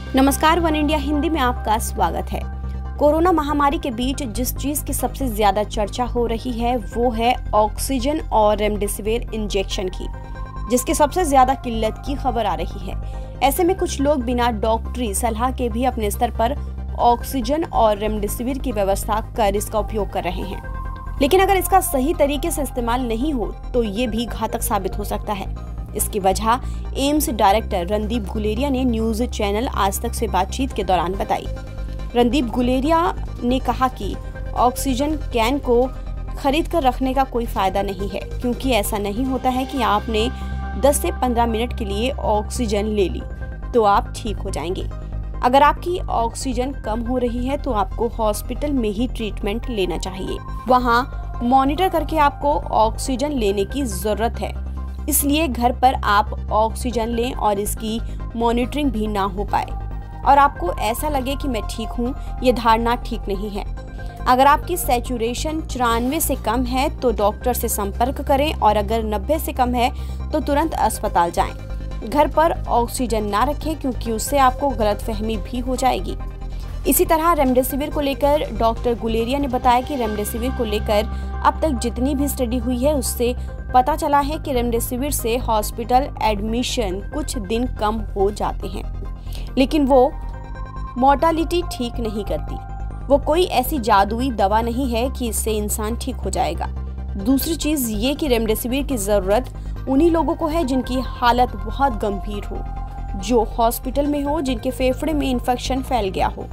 नमस्कार, one India Hindi में आपका स्वागत है। कोरोना महामारी के बीच जिस चीज की सबसे ज्यादा चर्चा हो रही है वो है ऑक्सीजन और रेमडेसिविर इंजेक्शन की, जिसकी सबसे ज्यादा किल्लत की खबर आ रही है। ऐसे में कुछ लोग बिना डॉक्टरी सलाह के भी अपने स्तर पर ऑक्सीजन और रेमडेसिविर की व्यवस्था कर इसका उपयोग कर रहे हैं। लेकिन अगर इसका सही तरीके से इस्तेमाल नहीं हो तो ये भी घातक साबित हो सकता है। इसकी वजह एम्स डायरेक्टर रणदीप गुलेरिया ने न्यूज चैनल आज तक से बातचीत के दौरान बताई। रणदीप गुलेरिया ने कहा कि ऑक्सीजन कैन को खरीद कर रखने का कोई फायदा नहीं है, क्योंकि ऐसा नहीं होता है कि आपने 10 से 15 मिनट के लिए ऑक्सीजन ले ली तो आप ठीक हो जाएंगे। अगर आपकी ऑक्सीजन कम हो रही है तो आपको हॉस्पिटल में ही ट्रीटमेंट लेना चाहिए। वहाँ मॉनिटर करके आपको ऑक्सीजन लेने की जरूरत है, इसलिए घर पर आप ऑक्सीजन लें और इसकी मॉनिटरिंग भी ना हो पाए और आपको ऐसा लगे कि मैं ठीक हूँ, ये धारणा ठीक नहीं है। अगर आपकी सैचुरेशन 94 से कम है तो डॉक्टर से संपर्क करें और अगर 90 से कम है तो तुरंत अस्पताल जाएं। घर पर ऑक्सीजन ना रखें, क्योंकि उससे आपको गलतफहमी भी हो जाएगी। इसी तरह रेमडेसिविर को लेकर डॉक्टर गुलेरिया ने बताया कि रेमडेसिविर को लेकर अब तक जितनी भी स्टडी हुई है उससे पता चला है कि रेमडेसिविर से हॉस्पिटल एडमिशन कुछ दिन कम हो जाते हैं, लेकिन वो मोर्टालिटी ठीक नहीं करती। वो कोई ऐसी जादुई दवा नहीं है कि इससे इंसान ठीक हो जाएगा। दूसरी चीज ये कि रेमडेसिविर की जरूरत उन्हीं लोगों को है जिनकी हालत बहुत गंभीर हो, जो हॉस्पिटल में हो, जिनके फेफड़े में इन्फेक्शन फैल गया हो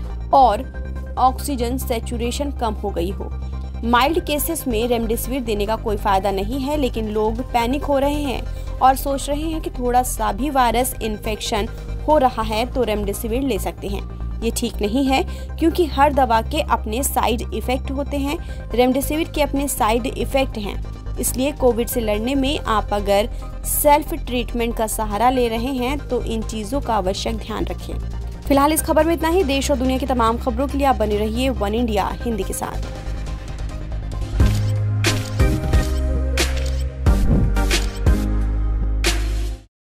और ऑक्सीजन सैचुरेशन कम हो गई हो। माइल्ड केसेस में रेमडेसिविर देने का कोई फायदा नहीं है, लेकिन लोग पैनिक हो रहे हैं और सोच रहे हैं कि थोड़ा सा भी वायरस इन्फेक्शन हो रहा है तो रेमडेसिविर ले सकते हैं। ये ठीक नहीं है, क्योंकि हर दवा के अपने साइड इफेक्ट होते हैं। रेमडेसिविर के अपने साइड इफेक्ट हैं, इसलिए कोविड से लड़ने में आप अगर सेल्फ ट्रीटमेंट का सहारा ले रहे हैं तो इन चीजों का आवश्यक ध्यान रखें। फिलहाल इस खबर में इतना ही। देश और दुनिया की तमाम खबरों के लिए आप बने रहिए वन इंडिया हिंदी के साथ।